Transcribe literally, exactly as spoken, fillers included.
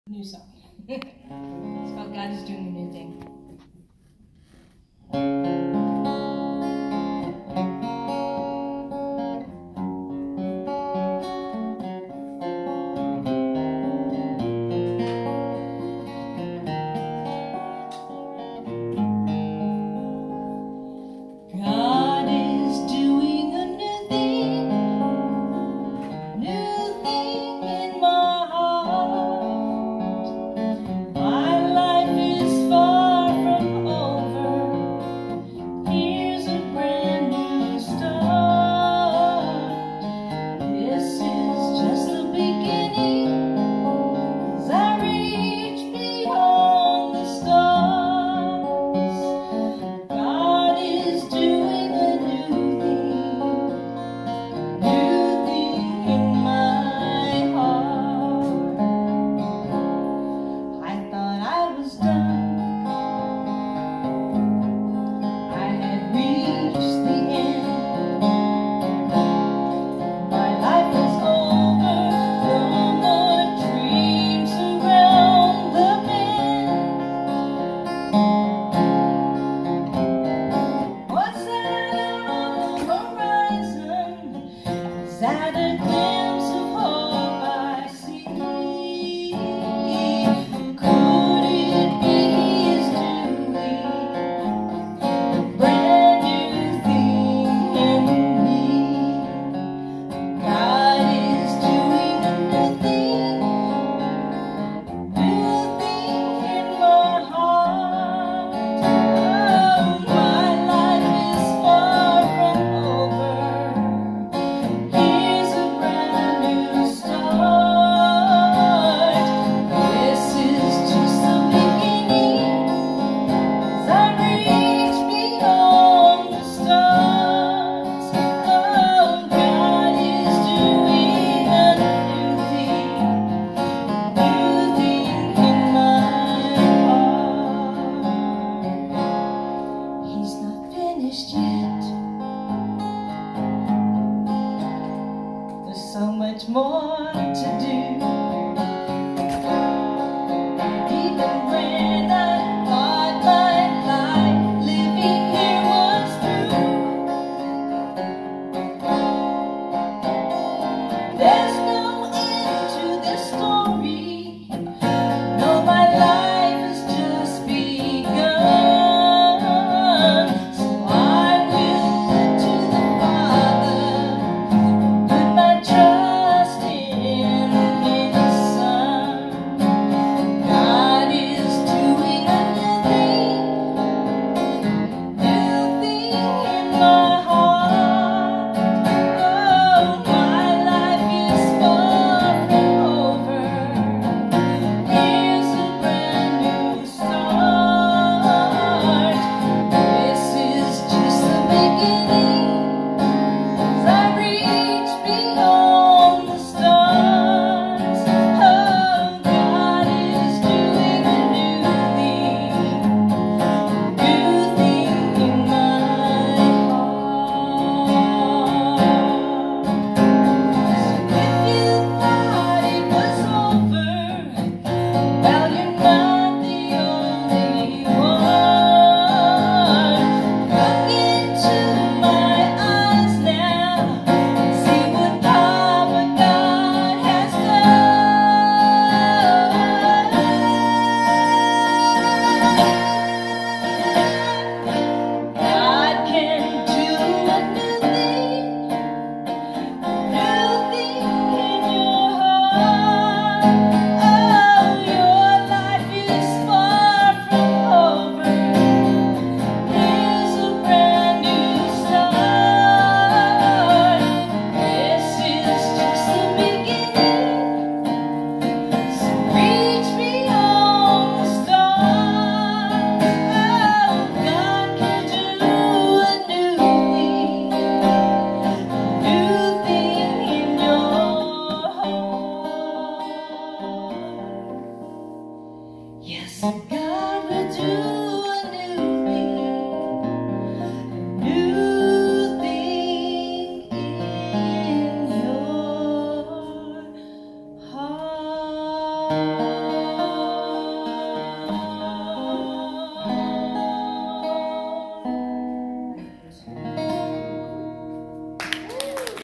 New song. It's called God is Doing a New Thing. God is doing a new thing, new thing in my heart. My life is far from over. Here's a brand new start. This is just the beginning as I reach beyond the stars. God is doing a new thing, new thing in my heart. I thought I was done, I had reached the end. My life was over, no more dreams around the bend. What's that out on the horizon? Is that a glimpse of hope I see? Could it be His doing a brand new thing in me? God is doing a new thing, new thing in my heart. Oh, my life is far from over. Here's a brand new start. This is just the beginning as I reach beyond the stars. Oh, God is doing a new thing, new thing in my heart. He's not finished yet. There's so much more to do. Even when I thought my life living here was through, there's no end to this story. No, my life has just begun. So I will look to the Father, put my trust in His Son. God is doing a new thing, new thing in my heart. Oh, my life is far from over. Here's a brand new start. This is just the beginning as I reach beyond the stars. Oh, God is doing a new thing, new thing in my heart. If you thought it was over, well, you're not the only one. Look into my eyes now, see what Papa God has done. God can do a new thing, new thing in your heart. Oh, your life is far from over. Here's a brand new start. This is just the beginning, so reach beyond the stars. Oh, God can do a new thing, new thing in your heart. Yes, God will do